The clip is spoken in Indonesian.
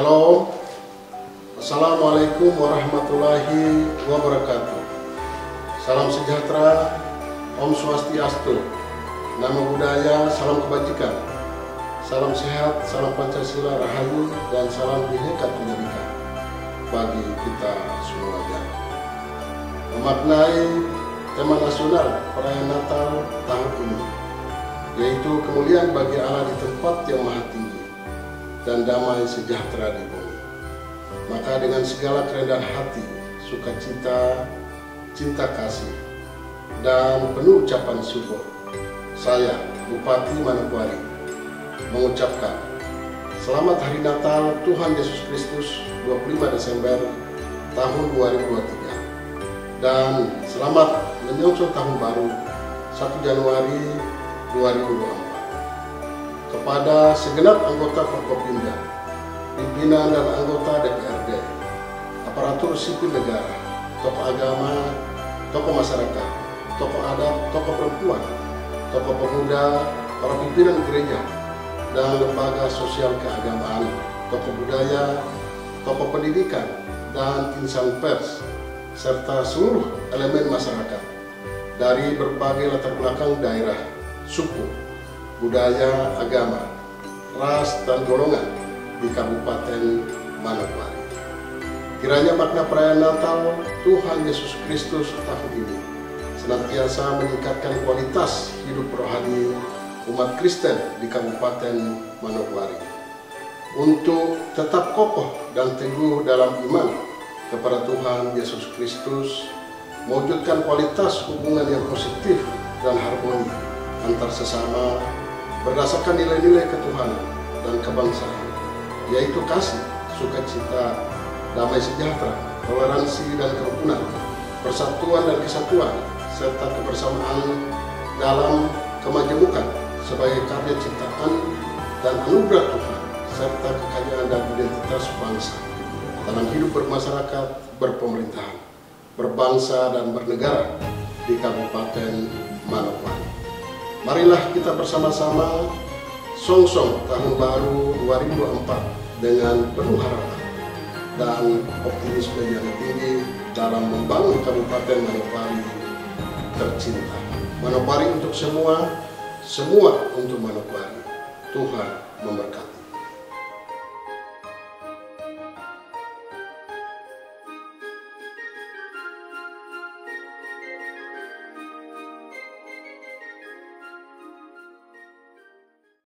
Shalom. Assalamualaikum warahmatullahi wabarakatuh. Salam sejahtera, Om Swastiastu, Namo Buddhaya, salam kebajikan, salam sehat, salam Pancasila, Rahayu, dan salam Bhinneka Tunggal Ika bagi kita semuanya. Memaknai tema nasional perayaan Natal tahun ini, yaitu kemuliaan bagi Allah di tempat yang maha tinggi dan damai sejahtera di bumi. Maka dengan segala kerendahan hati, sukacita, cinta kasih, dan penuh ucapan syukur, saya, Bupati Manokwari, mengucapkan Selamat Hari Natal Tuhan Yesus Kristus 25 Desember tahun 2023 dan selamat menyongsong tahun baru 1 Januari 2024. Kepada segenap anggota Forkopimda, pimpinan dan anggota DPRD, aparatur sipil negara, tokoh agama, tokoh masyarakat, tokoh adat, tokoh perempuan, tokoh pemuda, para pimpinan gereja, dan lembaga sosial keagamaan, tokoh budaya, tokoh pendidikan, dan insan pers, serta seluruh elemen masyarakat dari berbagai latar belakang daerah, suku, budaya, agama, ras, dan golongan di Kabupaten Manokwari. Kiranya makna perayaan Natal Tuhan Yesus Kristus tahun ini senantiasa meningkatkan kualitas hidup rohani umat Kristen di Kabupaten Manokwari untuk tetap kokoh dan teguh dalam iman kepada Tuhan Yesus Kristus, mewujudkan kualitas hubungan yang positif dan harmoni antar sesama berdasarkan nilai-nilai ketuhanan dan kebangsaan, yaitu kasih, sukacita, damai sejahtera, toleransi dan kerukunan, persatuan dan kesatuan, serta kebersamaan dalam kemajemukan sebagai karya ciptaan dan anugerah Tuhan, serta kekayaan dan identitas bangsa dalam hidup bermasyarakat, berpemerintahan, berbangsa dan bernegara di Kabupaten Manokwari. Marilah kita bersama-sama songsong tahun baru 2024 dengan penuh harapan dan optimisme yang tinggi dalam membangun Kabupaten Manokwari tercinta. Manokwari untuk semua, semua untuk Manokwari. Tuhan memberkati.